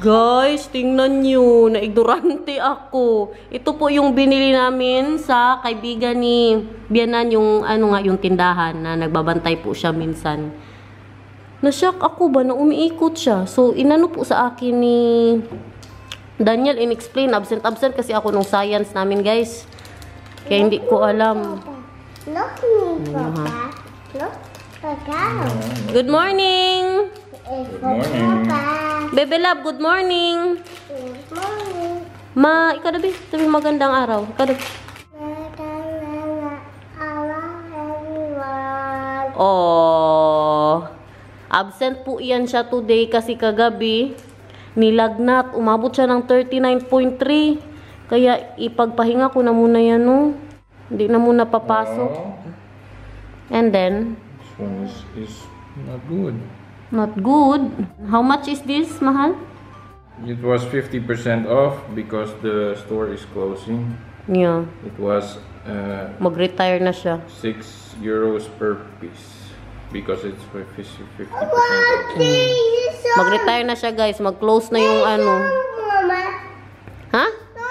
Guys, tingnan nyo. Naignorante ako. Ito po yung binili namin sa kaibigan ni Bianan, yung yung tindahan na nagbabantay po siya minsan. Na-shock ako ba na umiikot siya. So, inano po sa akin ni Daniel, in-explain. Absent kasi ako nung science namin, guys. Kaya hindi ko alam. Look me, Papa. Look, Papa. Good morning! Good morning. Bebe Love, good morning! Good morning. Ma, ikaw na sabi magandang araw. Ikaw na. Oh, absent po iyan siya today kasi kagabi nilagnat. Umabot siya ng 39.3. Kaya ipagpahinga ko na muna yan, no? Hindi na muna papasok. And then, this one is not good. Not good. How much is this, mahal? It was 50% off because the store is closing. Yeah. It was Mag-retire na siya. 6 euros per piece because it's 50% off. Mag-retire na siya, guys. Mag-close na yung Mama. Ha?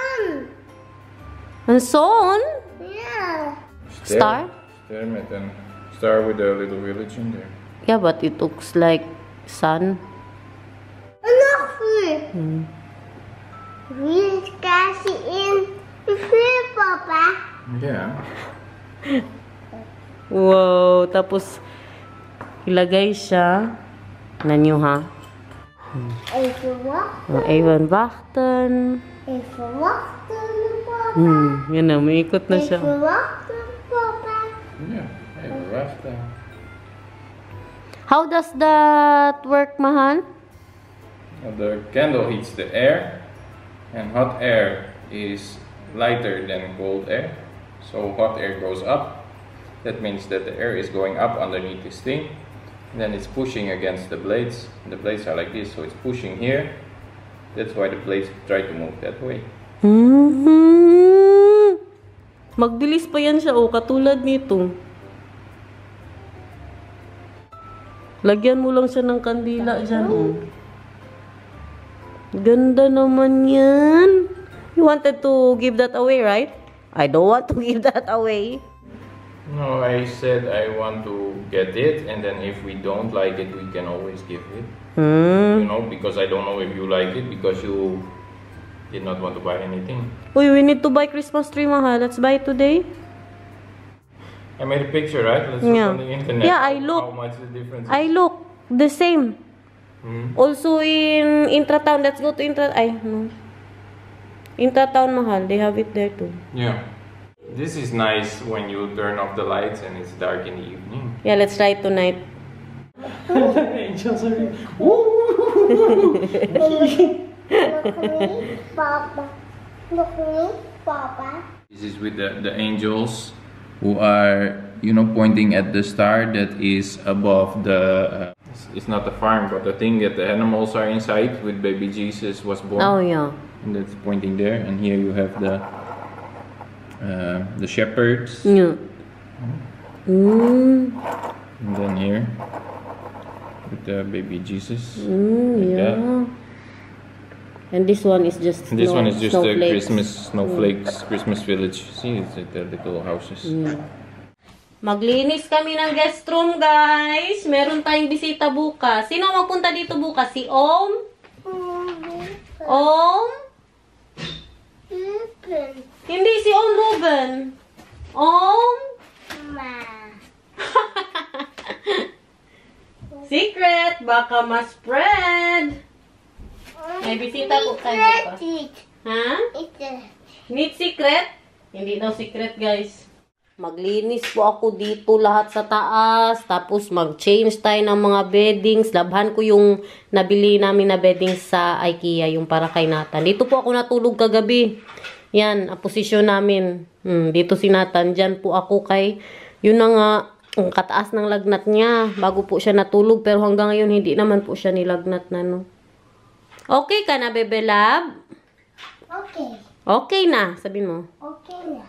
And son? Yeah. Star? Star with a little village in there. Yeah, but it looks like sun. Look here. We can see in here, Papa. Yeah. Wow. Tapos, ilagay siya. Nanyo, ha? Even wachten. Even wachten. Even wachten, Papa. Yan na, may ikot na siya. Even wachten, Papa. Yeah. Even wachten. How does that work, mahal? The candle heats the air, and hot air is lighter than cold air. So hot air goes up. That means that the air is going up underneath this thing. And then it's pushing against the blades. The blades are like this, so it's pushing here. That's why the blades try to move that way. Magbilis pa yan siya, katulad nito. Lagyan mo lang siya ng kandila dyan, Ganda naman yan. You wanted to give that away, right? I don't want to give that away. No, I said I want to get it, and then if we don't like it, we can always give it. You know, because I don't know if you like it, because you did not want to buy anything. Uy, we need to buy Christmas tree, mahal. Let's buy it today. I made a picture, right? Let's look on the internet. Yeah, I look. How much the difference is. I look the same. Also in Intratown. Let's go to Intratown, mahal. They have it there too. Yeah. This is nice when you turn off the lights and it's dark in the evening. Yeah, let's try it tonight. Angels are Look me, Papa. Look me, Papa. This is with the angels who are, you know, pointing at the star that is above the... it's not the farm, but the thing that the animals are inside with baby Jesus was born. Oh, yeah. And that's pointing there. And here you have the shepherds. Yeah. And then here with the baby Jesus. Like Yeah. that. And this one is just And this one is just the snowflakes. Christmas snowflakes, Christmas village. See, it's the little houses. Maglinis kami ng guest room, guys. Meron tayong bisita bukas. Sino magpunta dito bukas? Si Om? Om? Hindi, si Om Ruben. Om? Ma. Secret, baka ma-spread. May bisita po tayo bukas. Ha? Need secret? Hindi daw secret, guys. Maglinis po ako dito lahat sa taas. Tapos mag-change tayo ng mga beddings. Labhan ko yung nabili namin na beddings sa IKEA. Yung para kay Nathan. Dito po ako natulog kagabi. Yan, ang posisyon namin. Dito si Nathan. Diyan po ako kay... Yun na nga, ang kataas ng lagnat niya. Bago po siya natulog. Pero hanggang ngayon, hindi naman po siya nilagnat na, no? Okay ka na, Bebe Love? Okay. Okay na, sabihin mo. Okay na.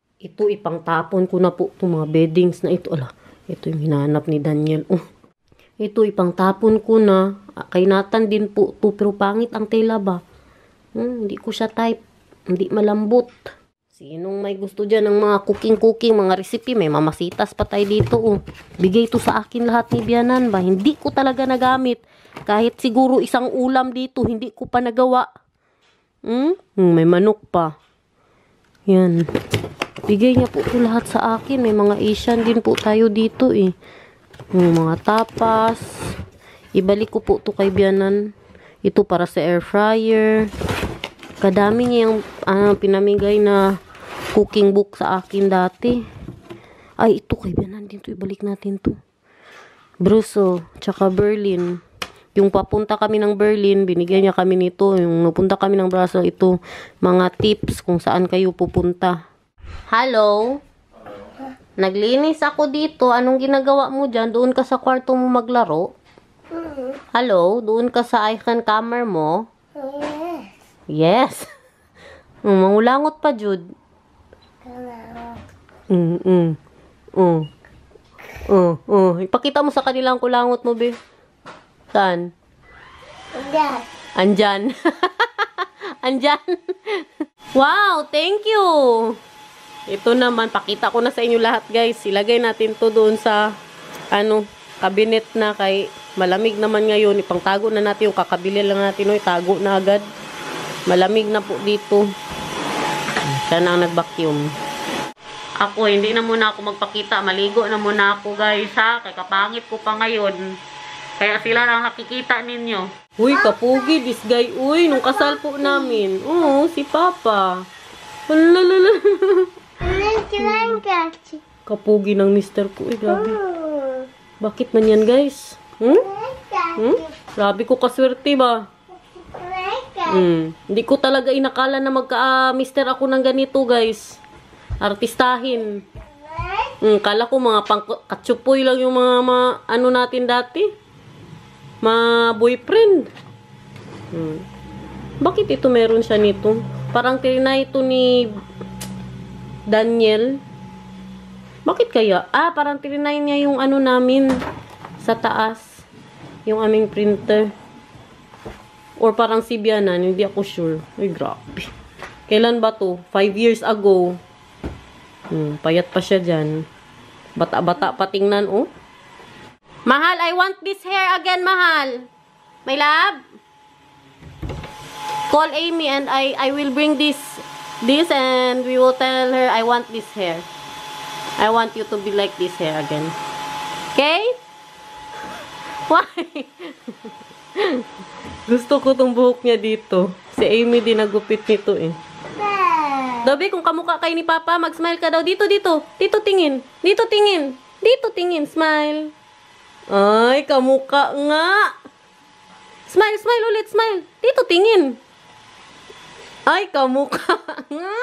Ito, ipang tapon ko na po itong mga beddings na ito. Ala, ito yung hinahanap ni Daniel. Ito, ipang tapon ko na. Kay Nathan din po to, pero pangit ang tela ba? Hindi ko siya type. Hindi malambot. Sinong may gusto dyan ng mga cooking, mga recipe? May mamasitas pa tayo dito, oh. Bigay ito sa akin lahat ni Bianan ba? Hindi ko talaga nagamit. Kahit siguro isang ulam dito, hindi ko pa nagawa. May manok pa. Yan. Bigay niya po ito lahat sa akin. May mga Asian din po tayo dito, eh. Mga tapas. Ibalik ko po ito kay Bianan. Ito para sa air fryer. Kadami niya yung pinamigay na cooking book sa akin dati. Ay, ito kay Bianan din to. Ibalik natin to. Brussels, tsaka Berlin. Yung papunta kami ng Berlin, binigyan niya kami nito. Yung napunta kami ng Brussels, ito, mga tips kung saan kayo pupunta. Hello? Naglinis ako dito. Anong ginagawa mo dyan? Doon ka sa kwarto mo maglaro? Hello? Doon ka sa icon camera mo? Yes. Mangulangot pa, Jude. Ipakita mo sa kanilang kulangot mo, be. Saan? Andyan. Andyan. Wow, thank you. Ito naman, pakita ko na sa inyo lahat, guys. Ilagay natin to doon sa, cabinet na kay malamig naman ngayon. Ipangtago na natin yung kakabili lang natin. Itago na agad. Malamig na po dito. Siya na ang nag-vacuum. Ako, hindi na muna ako magpakita. Maligo na muna ako, guys, ha? Kaya kapangit ko pa ngayon. Kaya sila lang nakikita ninyo. Uy, kapugi, this guy. Uy, nung kasal po namin. Oo, si Papa. Lalalala. Kapugi ng mister ko. Grabe. Bakit man yan, guys? Grabe ko kaswerte ba? Hindi ko talaga inakala na mister ako ng ganito, guys. Artistahin. Kala ko mga katsupoy lang yung mga natin dati. Boyfriend. Bakit ito meron siya nito? Parang trinay ito ni Daniel. Bakit kaya? Parang trinay niya yung namin sa taas. Yung aming printer. Or parang si Bianan, hindi ako sure. Ay, grabe. Kailan ba to? 5 years ago. Payat pa siya dyan. Bata-bata pa tingnan, oh. Mahal, I want this hair again, Mahal. My love. Call Amy and I will bring this and we will tell her I want this hair. I want you to be like this hair again. Okay? Why? Gusto ko tong buhok niya dito. Si Amy din nagupit nito, eh. Dabi, kung kamukha kayo ni Papa, mag-smile ka daw. Dito. Dito tingin. Dito tingin. Smile. Ay, kamukha nga. Smile ulit, smile. Dito tingin. Ay, kamukha nga.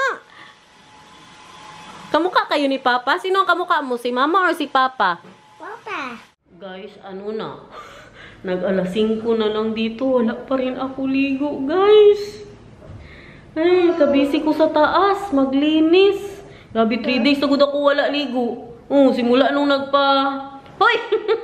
Kamukha kayo ni Papa? Sino ang kamukha mo? Si Mama or si Papa? Papa. Guys, na? Nag-alas 5 na lang dito. Wala pa rin ako ligo, guys. Ay, kabisi ko sa taas. Maglinis. Grabe, 3 days agad ako wala ligo. Simula nung Hoy!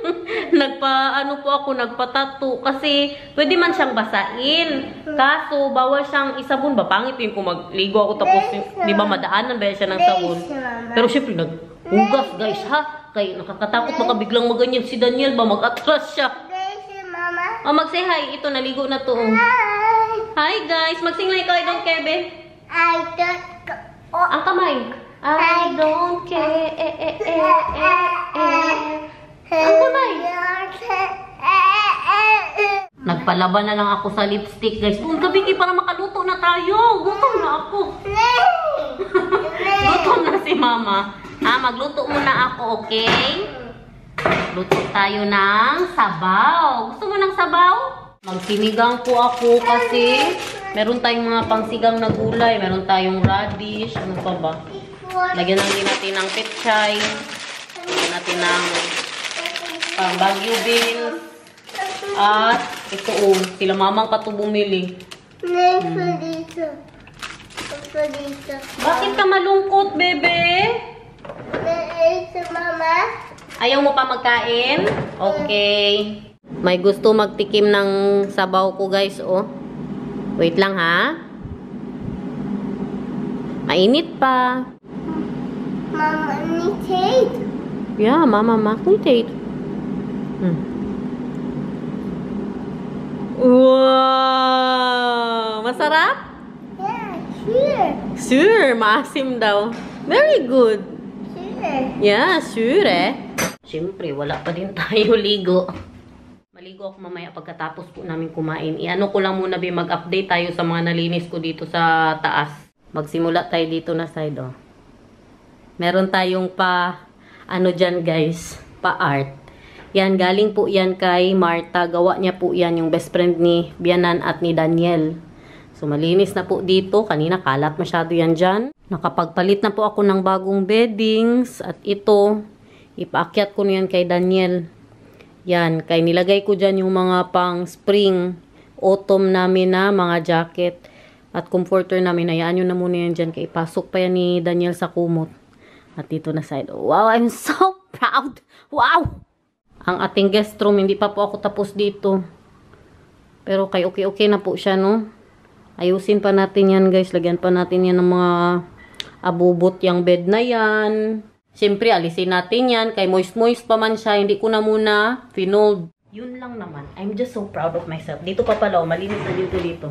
Nagpa-tattoo. Kasi, pwede man siyang basain. Kaso, bawal siyang isabon ba? Pangit yun kung magligo ako tapos, di ba madaanan ba siya ng sabon? Pero syempre, naghugas, guys, ha? Kaya nakakatakot baka biglang maganyan si Daniel ba? Mag-atras siya. Mag-say hi. Ito, naligo na to. Hi, guys. Mag-sing like I don't care, be. Ang kamay. I don't care. Ang kamay. Nagpalaban na lang ako sa lipstick, guys. Gabi para makaluto na tayo. Gutom na ako. Gutom na si Mama. Magluto muna ako, okay? Luto tayo ng sabaw. Gusto mo ng sabaw? Magsinigang po ako kasi meron tayong mga pangsigang na gulay. Meron tayong radish. Ano pa ba? Lagyan lang din natin ng pechay. Lagyan natin ng Baguio beans. At ito, sila Mamang pa ito bumili. Bakit ka malungkot, bebe? Mama. Ayaw mo pa magkain? Okay. May gusto magtikim ng sabaw ko, guys, oh. Wait lang, ha? Mainit pa. Mama, imitate. Yeah, Mama, imitate. Wow! Masarap? Yeah, sure. Sure, maasim daw. Very good. Sure. Yeah, sure eh. Siyempre, wala pa din tayo ligo. Maligo ako mamaya pagkatapos po namin kumain. Iano ko lang muna, mag-update tayo sa mga nalinis ko dito sa taas. Magsimula tayo dito na side, oh. Meron tayong ano dyan, guys, pa-art. Yan, galing po yan kay Marta. Gawa niya po yan, yung best friend ni Bianan at ni Daniel. So, malinis na po dito. Kanina, kalat masyado yan dyan. Nakapagpalit na po ako ng bagong beddings. At ito, ipaakyat ko na yan kay Daniel. Yan, kay nilagay ko dyan yung mga pang spring, autumn namin na mga jacket. At comforter namin. Hayaan nyo na muna yan dyan. Kaya ipasok pa yan ni Daniel sa kumot. At dito na side. Wow, I'm so proud. Wow! Ang ating guest room, hindi pa po ako tapos dito. Pero kay okay na po siya, no? Ayusin pa natin yan, guys. Lagyan pa natin yan ng mga abubot yung bed na yan. Siyempre, alisin natin yan. Kay moist pa man siya. Hindi ko na muna finold. Yun lang naman. I'm just so proud of myself. Dito pa pala, malinis na dito.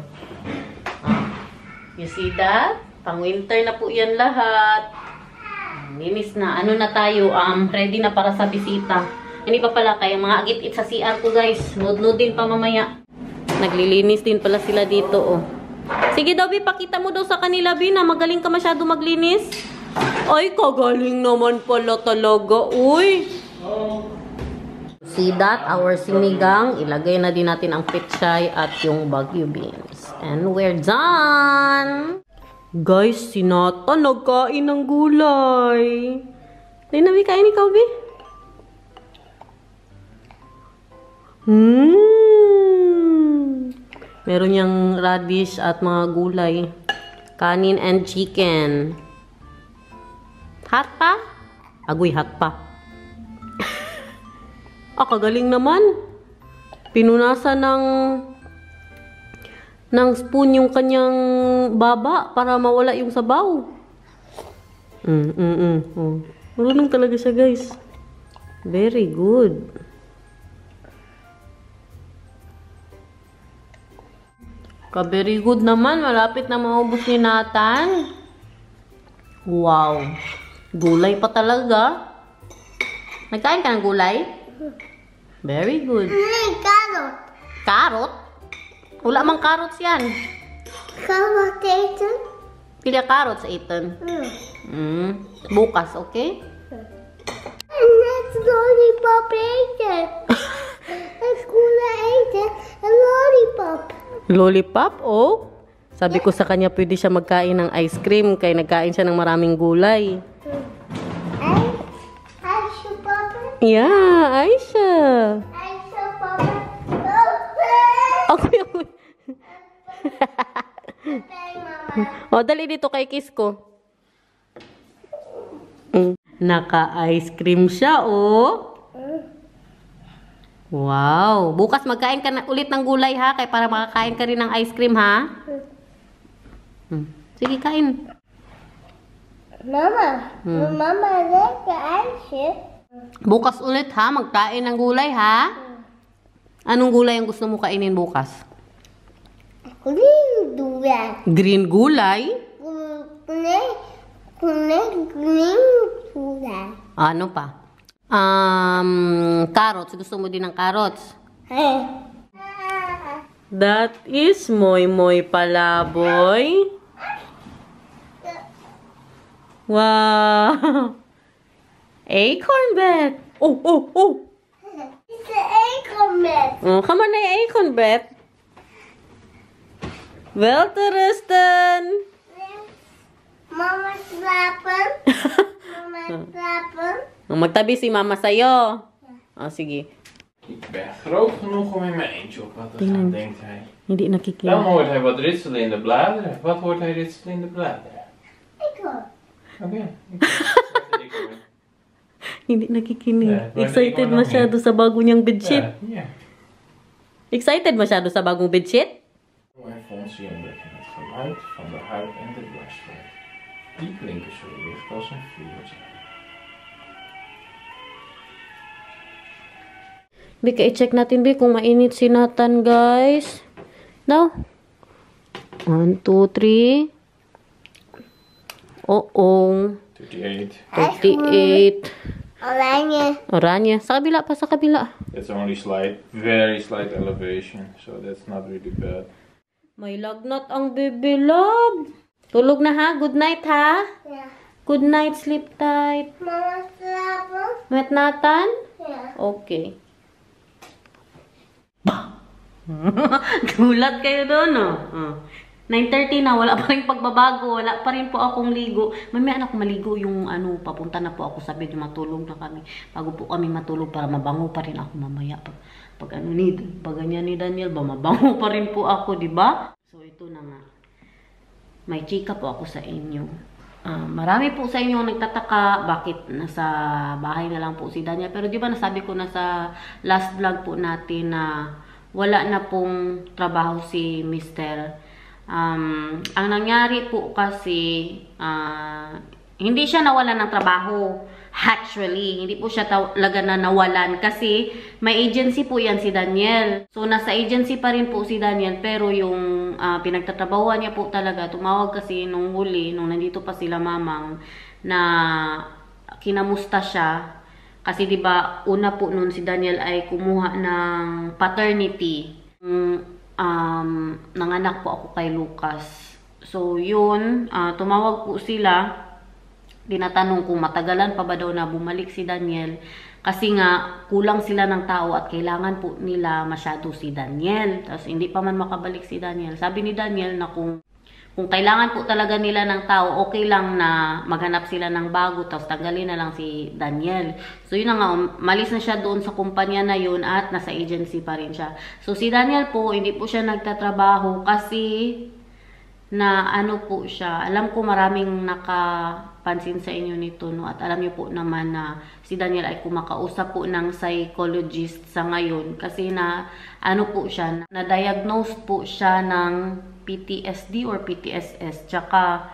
You see that? Pang winter na po yan lahat. Linis na. Ano na tayo? Ready na para sa bisita. Hindi pa pala kaya mga agit-it sa CR ko, guys. Nood din pa mamaya. Naglilinis din pala sila dito, oh. Sige daw, Bi, pakita mo daw sa kanila, Bi, na magaling ka masyado maglinis. Ay, kagaling naman pala talaga. Uy! See that? Our sinigang. Ilagay na din natin ang pechay at yung Baguio beans. And we're done! Guys, si Nata nagkain ng gulay. Dahil na, Bi, kain ikaw, Bi? Meron niyang radish at mga gulay. Kanin and chicken. Hot pa? Agoy, hot pa. Kagaling naman. Pinunasan ng spoon yung kanyang baba para mawala yung sabaw. Marunong talaga siya, guys. Very good. Very good naman. Malapit na maubos ni Nathan. Wow. Gulay pa talaga. Nagkain ka ng gulay? Very good. Carrot. Carrot? Wala mang carrots yan. Carrot, Ethan. Pila carrots, Ethan? Bukas, okay? And that's lollipop, Ethan. That's gula, Ethan. A lollipop. Lollipop? Oh. Sabi ko sa kanya pwede siya magkain ng ice cream kaya nagkain siya ng maraming gulay. Aisha, Papa. Yeah, Aisha. Aisha, Papa. Okay. Mama. Dali dito kay kiss ko. Naka-ice cream siya, oh. Wow. Bukas magkain ka ulit ng gulay, ha? Kaya para makakain ka rin ng ice cream, ha? Sige, kain. Mama. Mama, like the ice. Bukas ulit, ha? Magkain ng gulay, ha? Anong gulay ang gusto mo kainin bukas? Green gulay. Green gulay? Green gulay. Ano pa? Carrots. Gusto mo din ng carrots? That is moy palaboy. Wow! Acorn bet. Oh! It's an acorn bet. Oh, come on, acorn bet. Well, Tristan. Mama slapen. Mama slapen. Magtabi si mama sa'yo. Sige. Ik ben groot genoeg om in mijn eentje op wat te gaan, denkt hij. Hindi Dan nakikita. hoort hij wat ritselen in de bladeren. Wat hoort hij ritselen in de bladeren? Acorn. Oké. Hindi nakikinig. Yeah, Excited pwede ikaw masyado sa bago niyang bedsheet. Yeah. Excited masyado sa bagong bedsheet? My phone zender van het geluid van de huid en de dwarsvlek. Die klinken zo licht als een vuurtje. Bika, i-check natin, Bi, kung mainit si Nathan, guys. Now. 1, 2, 3. Oo. 38. Oranje. Oranye. Sa kabila pa, sa kabila. That's only slight, very slight elevation, so that's not really bad. May lagnat ang baby love. Tulog na ha? Good night ha? Yeah. Good night, sleep tight. Mama slapen? Met Nathan? Yeah. Okay. Gulat kayo doon, no? 9:30 na, wala pa rin pagbabago, wala pa rin po akong ligo. Mamaya na ako maligo yung papunta na po ako sa bed, matulog na kami. Bago po kami matulog para mabango pa rin ako mamaya. Pag ganyan ni Daniel ba, mabango pa rin po ako, di ba? So ito na nga. May chika po ako sa inyo. Marami po sa inyo nagtataka bakit nasa bahay na lang po si Daniel. Pero di ba nasabi ko na sa last vlog po natin na wala na pong trabaho si Mr. Ang nangyari po kasi, hindi siya nawalan ng trabaho. Actually, hindi po siya talaga na nawalan kasi may agency po yan si Daniel. So, nasa agency pa rin po si Daniel pero yung pinagtatrabahuan niya po talaga, tumawag kasi nung huli, nung nandito pa sila mamang, na kinamusta siya. Kasi 'di ba una po noon si Daniel ay kumuha ng paternity. Nanganak po ako kay Lucas. So yun, tumawag po sila. Tinatanong kung matagalan pa ba daw na bumalik si Daniel. Kasi nga kulang sila ng tao at kailangan po nila masyado si Daniel. Tapos hindi pa man makabalik si Daniel. Sabi ni Daniel na kung kailangan po talaga nila ng tao, okay lang na maghanap sila ng bago, tapos tanggalin na lang si Daniel. So yun na nga, malis na siya doon sa kumpanya na yun at nasa agency pa rin siya. So si Daniel po, hindi po siya nagtatrabaho kasi na po siya. Alam ko maraming nakapansin sa inyo nito, no? At alam niyo po naman na si Daniel ay kumakausap po ng psychologist sa ngayon kasi na po siya, na-diagnose po siya ng PTSD or PTSS, tsaka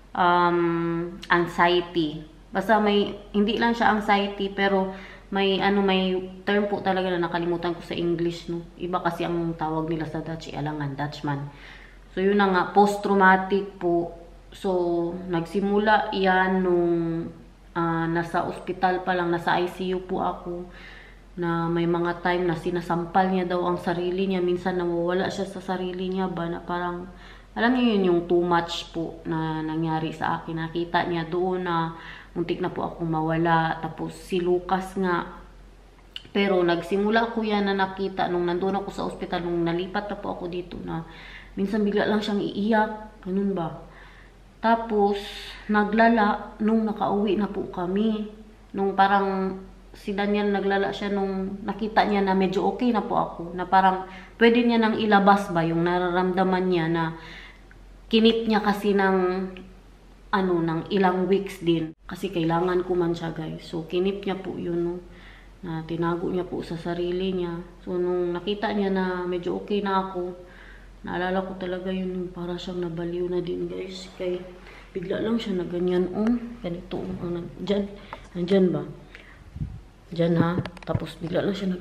anxiety. Basta hindi lang siya anxiety, pero may term po talaga na nakalimutan ko sa English, no? Iba kasi ang tawag nila sa Dutch, alangan, Dutchman. So yun na nga, post-traumatic po. So nagsimula yan nung nasa ospital pa lang, nasa ICU po ako, na may mga time na sinasampal niya daw ang sarili niya. Minsan nawawala siya sa sarili niya ba, na parang, alam niyo yun, yung too much po na nangyari sa akin. Nakita niya doon na muntik na po akong mawala. Tapos si Lucas nga. Pero nagsimula ko yan na nakita nung nandun ako sa ospital, nung nalipat na po ako dito, na minsan bigla lang siyang iiyak. Ganun ba? Tapos naglala nung nakauwi na po kami. Nung parang si Daniel naglala siya nung nakita niya na medyo okay na po ako. Na parang pwede niya nang ilabas ba yung nararamdaman niya, na kinip niya kasi ng ilang weeks din. Kasi kailangan ko man siya, guys. So kinip niya po yun, no? Na tinago niya po sa sarili niya. So nung nakita niya na medyo okay na ako, naalala ko talaga yun, yung para siyang nabaliw na din, guys. Kaya bigla lang siya na ganyan, ganito, nandyan ba? Diyan ha. Tapos bigla lang siya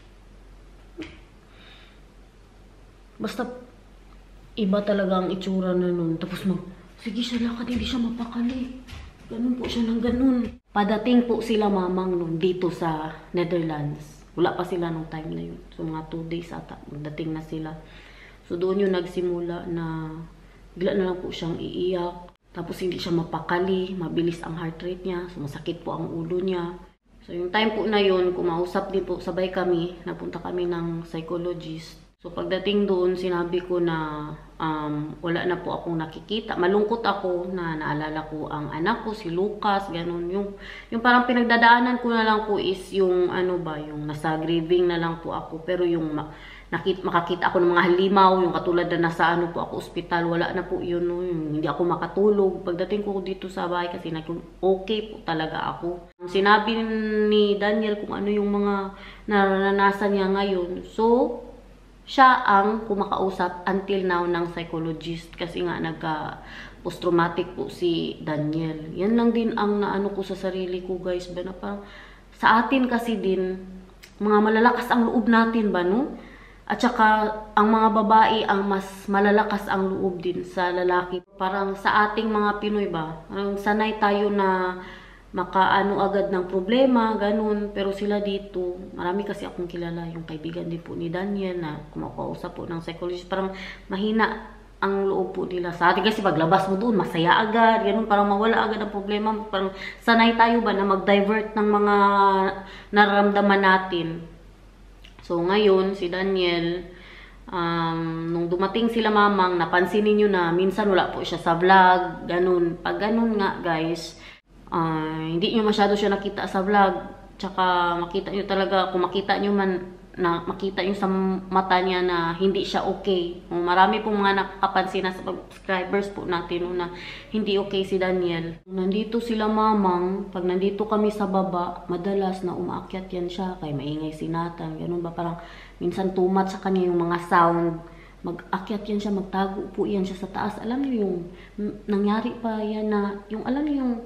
basta iba talaga ang itsura na nun. Tapos sige siya lakad, hindi siya mapakali. Ganun po siya ng ganun. Padating po sila mamang nun dito sa Netherlands. Wala pa sila nung time na yun. So mga 2 days ata, magdating na sila. So doon yung nagsimula na bigla na lang po siyang iiyak. Tapos hindi siya mapakali, mabilis ang heart rate niya, sumasakit po ang ulo niya. So yung time po na yun, kumausap din po, sabay kami, napunta kami ng psychologist. So pagdating doon, sinabi ko na wala na po akong nakikita. Malungkot ako na naalala ko ang anak ko, si Lucas, ganun. Yung parang pinagdadaanan ko na lang po is yung yung nasa grieving na lang po ako. Pero yung makakita ako ng mga halimaw, yung katulad na nasa po ako ospital, wala na po yun, no? Yung hindi ako makatulog. Pagdating ko dito sa bahay kasi okay po talaga ako. Sinabi ni Daniel kung ano yung mga naranasan niya ngayon. So, siya ang kumakausap until now ng psychologist kasi nga post-traumatic po si Daniel. Yan lang din ang naano ko sa sarili ko, guys. Ba na parang sa atin kasi din, mga malalakas ang loob natin ba, no? At saka, ang mga babae ang mas malalakas ang loob din sa lalaki. Parang sa ating mga Pinoy ba, parang sanay tayo na makaano agad ng problema, ganun. Pero sila dito, marami kasi akong kilala, yung kaibigan din po ni Daniel na kumakausap po ng psychologist. Parang mahina ang loob po nila sa atin. Kasi paglabas mo doon, masaya agad, ganun. Parang mawala agad ang problema. Parang sanay tayo ba na mag-divert ng mga nararamdaman natin. So, ngayon, si Daniel, nung dumating sila mamang, napansin niyo na minsan wala po siya sa vlog, ganun. Pag ganun nga, guys, hindi nyo masyado siya nakita sa vlog. Tsaka, makita nyo talaga, kung makita nyo man, makita nyo sa mata niya na hindi siya okay. Marami pong mga nakapansin na sa subscribers po natin na hindi okay si Daniel. Nandito sila mamang, pag nandito kami sa baba, madalas na umaakyat yan siya, kaya maingay si Nathan, ganun ba, parang minsan too much sa kanya yung mga sound, mag-akyat yan siya, magtago po yan siya sa taas. Alam niyo yung nangyari pa yan na, yung alam niyo yung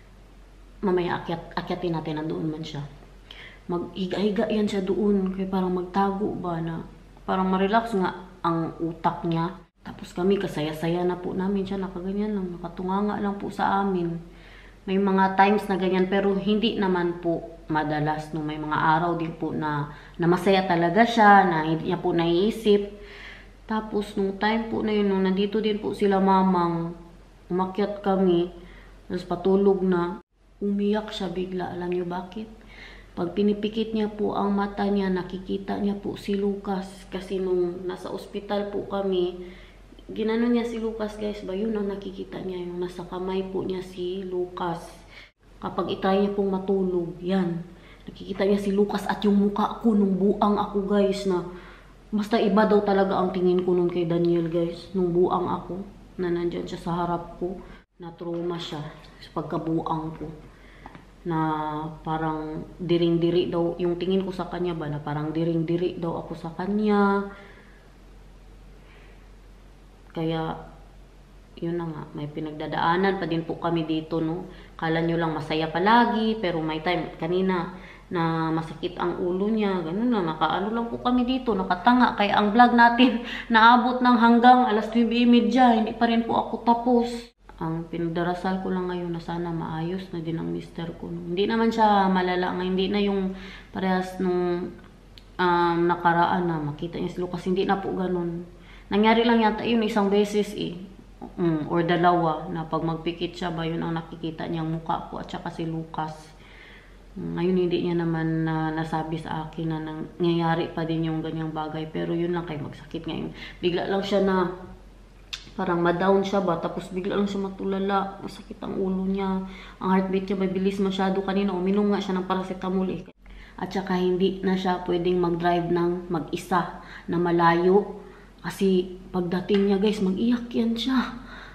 mamaya akyatin natin, nandoon man siya. Mag-higa-higa yan siya doon, kaya parang magtago ba na, parang ma-relax nga ang utak niya. Tapos kami, kasaya-saya na po namin siya, nakaganyan lang, nakatunganga lang po sa amin. May mga times na ganyan, pero hindi naman po madalas. No? May mga araw din po na masaya talaga siya, na hindi niya po naiisip. Tapos, nung time po na yun, nung nandito din po sila mamang, umakyat kami, tapos patulog na, umiyak siya bigla. Alam niyo bakit? Pag pinipikit niya po ang mata niya, nakikita niya po si Lucas. Kasi nung nasa ospital po kami, ginano niya si Lucas, guys ba? Yun ang nakikita niya, yung nasa kamay po niya si Lucas. Kapag itry niya pong matulog, yan. Nakikita niya si Lucas at yung mukha ko nung buang ako, guys, na basta iba daw talaga ang tingin ko nun kay Daniel, guys. Nung buang ako, na nandyan siya sa harap ko, na-trauma siya sa pagkabuang ko. Na parang diring-diri daw, yung tingin ko sa kanya ba, na parang diring-diri daw ako sa kanya. Kaya, yun na nga, may pinagdadaanan pa din po kami dito, no. Kala nyo lang masaya palagi, pero may time, kanina, na masakit ang ulo niya, ganun na, nakaano lang po kami dito, nakatanga. Kaya ang vlog natin, naabot ng hanggang 9:30, hindi pa rin po ako tapos. Ang pinagdarasal ko lang ngayon na sana maayos na din ang mister ko. Hindi naman siya malala nga, hindi na yung parehas nung nakaraan na makita niya si Lucas. Hindi na po ganun. Nangyari lang yata yun isang beses or dalawa na pag magpikit siya ba, yun ang nakikita niyang mukha ko at saka si Lucas. Ngayon hindi niya naman nasabi sa akin na nangyayari pa din yung ganyang bagay. Pero yun lang, kayo magsakit ngayon. Bigla lang siya na parang ma-down siya ba, tapos bigla lang siya matulala, masakit ang ulo niya, ang heartbeat niya mabilis masyado. Kanina uminom nga siya ng paracetamol At saka hindi na siya pwedeng mag-drive ng mag-isa na malayo. Kasi pagdating niya, guys, mag-iyak yan siya.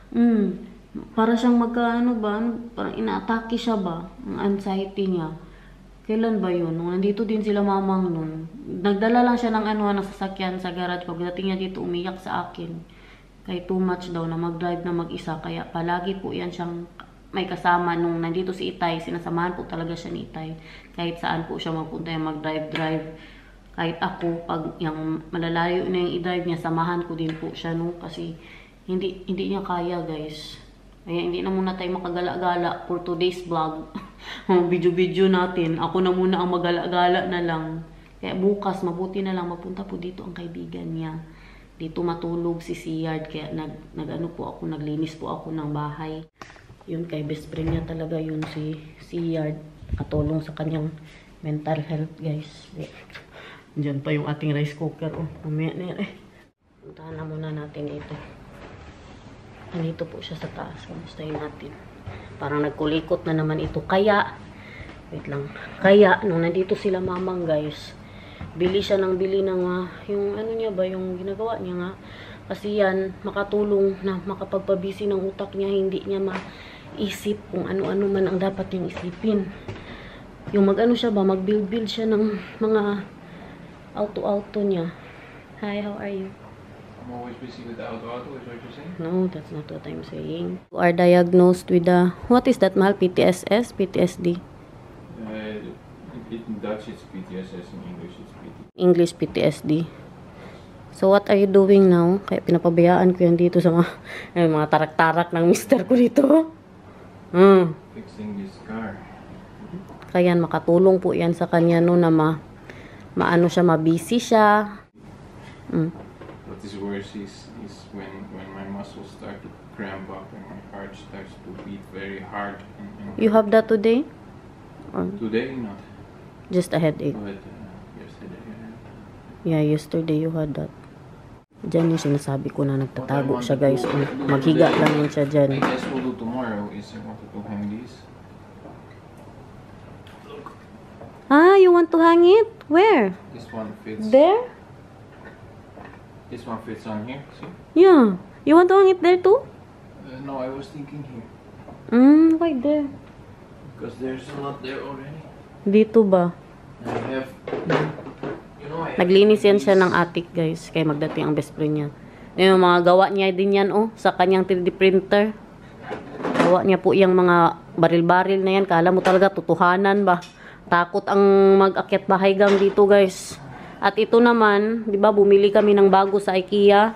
Para siyang parang ina-atake siya ba, ang anxiety niya. Kailan ba yun? Nung nandito din sila mamang nun, nagdala lang siya ng ng sasakyan sa garage. Pagdating niya dito, umiyak sa akin. Kaya too much daw na mag-drive na mag-isa. Kaya palagi po yan siyang may kasama. Nung nandito si Itay, sinasamahan po talaga siya ni Itay. Kahit saan po siya magpunta yung mag-drive. Kahit ako, pag yung malalayo na yung i-drive niya, samahan ko din po siya. No? Kasi hindi niya kaya, guys. Kaya hindi na muna tayo makagala-gala for today's vlog. Video-video natin. Ako na muna ang magala-gala na lang. Kaya bukas, mabuti na lang mapunta po dito ang kaibigan niya. Dito matulog si Siyard, kaya naglinis po ako ng bahay. Yun, kay best friend niya talaga yun si Siyard. Katulong sa kanyang mental health, guys. Diyan pa yung ating rice cooker. Mamaya na yan. Puntahan na muna natin ito. Nandito po siya sa taas. Kamustahin natin. Parang nagkulikot na naman ito. Kaya, wait lang. Kaya, nung nandito sila mamang, guys, bili siya ng bili ng yung niya ba, yung ginagawa niya nga. Kasi yan, makatulong na makapagpabisi ng utak niya. Hindi niya maisip kung ano-ano man ang dapat niyang isipin. Yung mag-ano siya ba, mag-build siya ng mga auto niya. Hi, how are you? I'm always busy with the auto, is what you're saying? No, that's not what I'm saying. You are diagnosed with what is that, mahal? PTSS? PTSD? In Dutch it's PTSS, in English it's PT. English PTSD. So, what are you doing now? Kaya pinapabayaan ko yan dito sa mga tarak-tarak ng mister ko dito. Fixing this car. Kaya makatulong po yan sa kanya no na maano siya, mabisi siya. What is worse is when my muscles start to cramp up and my heart starts to beat very hard. You have that today? Or Today, not. just a headache? But yesterday I had. Yeah, yesterday you had that. Diyan yung sinasabi ko na nagtatago siya, guys. Maghiga lang yun siya dyan. I guess we'll do tomorrow is I wanted to hang these. Ah, you want to hang it? Where? This one fits. There? This one fits on here. See? Yeah. You want to hang it there too? No, I was thinking here Why there? because there's a lot there already. Dito ba? And I have. You know, I have Naglinis yan siya ng attic, guys. Kaya magdating ang best friend niya. Yung mga gawa niya din yan, sa kanyang 3D printer. Gawa niya po yung mga baril-baril na yan. Kala mo talaga, tutuhanan ba? Takot ang mag-akyat bahay gang dito, guys. At ito naman, di ba, bumili kami ng bago sa IKEA.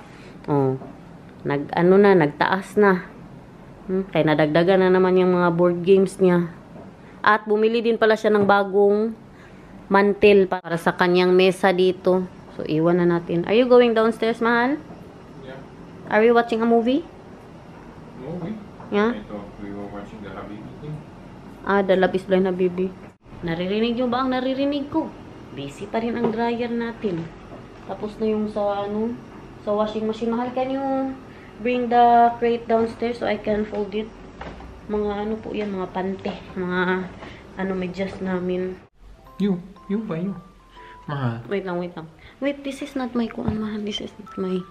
Nagtaas na. Kaya nadagdagan na naman yung mga board games niya. At bumili din pala siya ng bagong mantel para sa kanyang mesa dito. So, iwan na natin. Are you going downstairs, mahal? Yeah. Are you watching a movie? Movie? Yeah? I thought we were watching the Habibi thing. The Love is Blind Habibi. Naririnig nyo ba ang naririnig ko? Busy pa rin ang dryer natin. Tapos na yung sa washing machine. Mahal, can you bring the crate downstairs so I can fold it? Mga po yan, mga pante. Mga medyas namin. You ba you? Mahal. Wait lang. Wait, this is not my kuan, mahal. This is not my...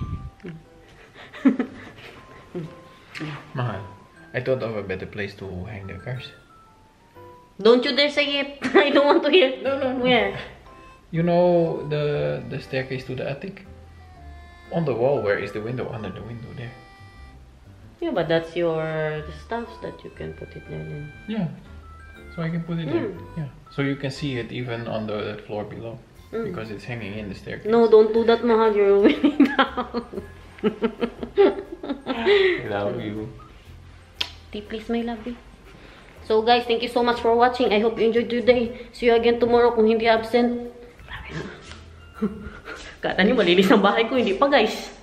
Mahal. I thought of a better place to hang the cars. Don't you dare say it. I don't want to hear. No. Where? You know the staircase to the attic? On the wall, where is the window? Under the window there. Yeah, but that's your stuffs that you can put it there then. Yeah. So I can put it there. Yeah. So you can see it even on the floor below. Because it's hanging in the staircase. No, don't do that, mahal. You're ruining down. I love you. Please, my lovey. So guys, thank you so much for watching. I hope you enjoyed today. See you again tomorrow kung hindi absent. Kata niyo, malinis ang bahay ko. Hindi pa, guys.